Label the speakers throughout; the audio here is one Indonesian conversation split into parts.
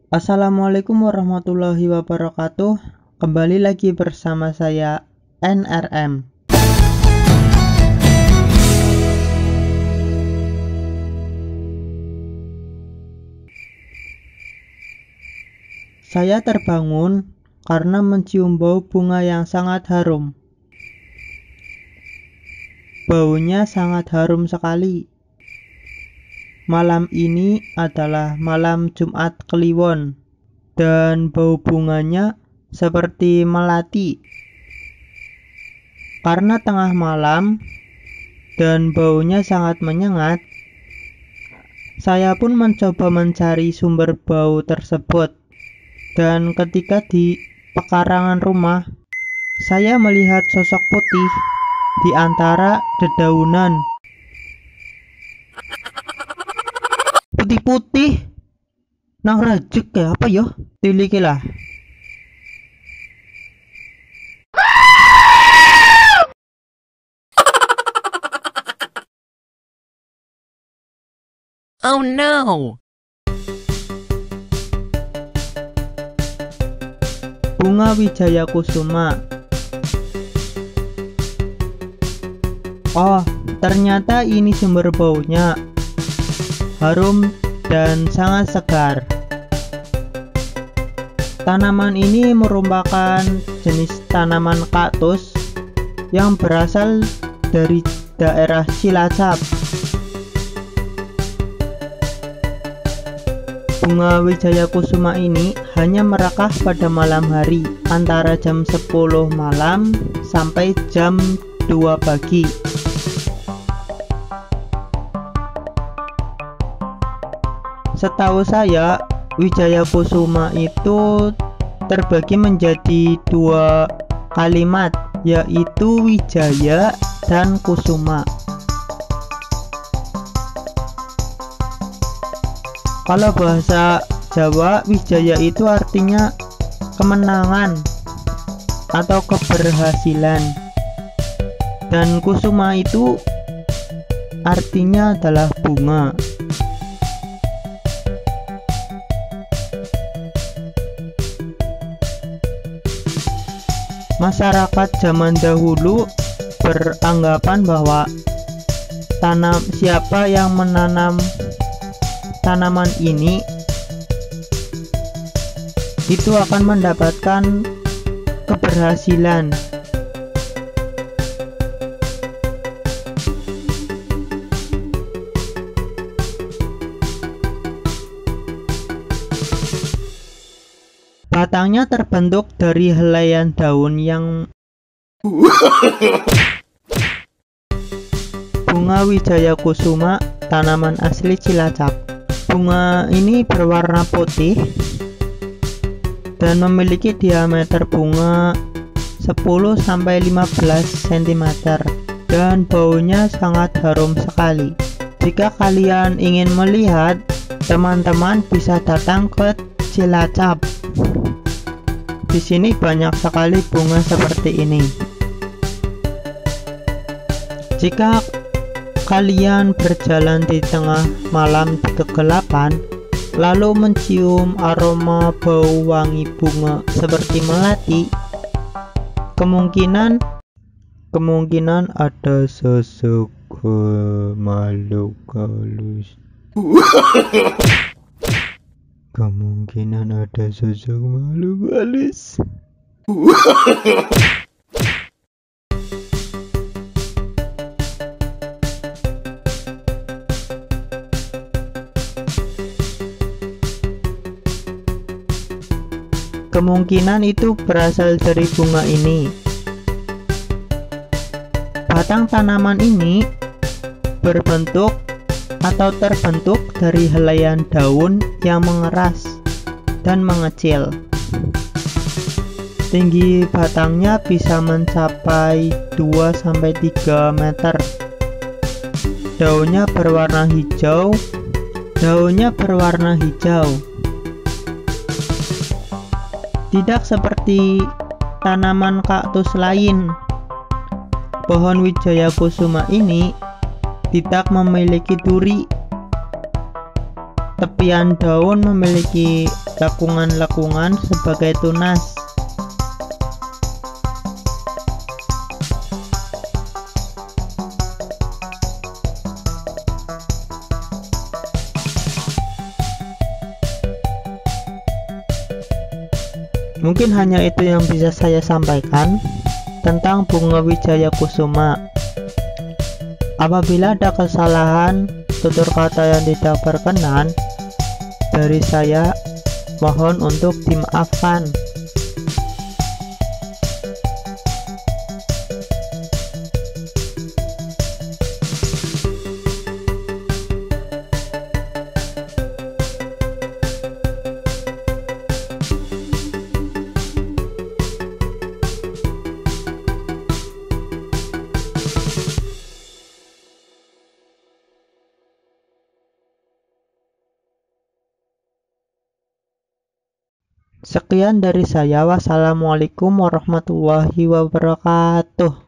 Speaker 1: Assalamualaikum warahmatullahi wabarakatuh. Kembali lagi bersama saya NRM. Saya terbangun karena mencium bau bunga yang sangat harum. Baunya sangat harum sekali. Malam ini adalah malam Jumat Kliwon dan bau bunganya seperti melati. Karena tengah malam dan baunya sangat menyengat, saya pun mencoba mencari sumber bau tersebut. Dan ketika di pekarangan rumah, saya melihat sosok putih di antara dedaunan. Putih-putih nang rajek ya apa ya? Tilikilah.
Speaker 2: Oh no!
Speaker 1: Bunga Wijaya Kusuma. Oh, ternyata ini sumber baunya. Harum dan sangat segar. Tanaman ini merupakan jenis tanaman kaktus yang berasal dari daerah Cilacap. Bunga Wijaya Kusuma ini hanya merekah pada malam hari antara jam 10 malam sampai jam 2 pagi. Setahu saya, Wijaya Kusuma itu terbagi menjadi dua kalimat, yaitu Wijaya dan Kusuma. Kalau bahasa Jawa, Wijaya itu artinya kemenangan atau keberhasilan, dan Kusuma itu artinya adalah bunga. Masyarakat zaman dahulu beranggapan bahwa siapa yang menanam tanaman ini itu akan mendapatkan keberhasilan. Batangnya terbentuk dari helaian daun yang Bunga Wijaya Kusuma, tanaman asli Cilacap. Bunga ini berwarna putih dan memiliki diameter bunga 10-15 cm dan baunya sangat harum sekali. Jika kalian ingin melihat, teman-teman bisa datang ke Cilacap. Di sini banyak sekali bunga seperti ini. Jika kalian berjalan di tengah malam di kegelapan, lalu mencium aroma bau wangi bunga seperti melati, kemungkinan ada sosok makhluk halus. Kemungkinan ada sosok makhluk halus. Kemungkinan itu berasal dari bunga ini. Batang tanaman ini berbentuk atau terbentuk dari helaian daun yang mengeras dan mengecil. Tinggi batangnya bisa mencapai 2-3 meter. Daunnya berwarna hijau. Tidak seperti tanaman kaktus lain, pohon Wijaya Kusuma ini tidak memiliki duri. Tepian daun memiliki lakungan-lakungan sebagai tunas. Mungkin hanya itu yang bisa saya sampaikan tentang bunga wijaya kusuma. Apabila ada kesalahan, tutur kata yang tidak berkenan dari saya, mohon untuk dimaafkan. Sekian dari saya. Wassalamualaikum warahmatullahi wabarakatuh.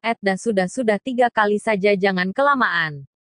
Speaker 2: Dan sudah 3 kali saja, jangan kelamaan.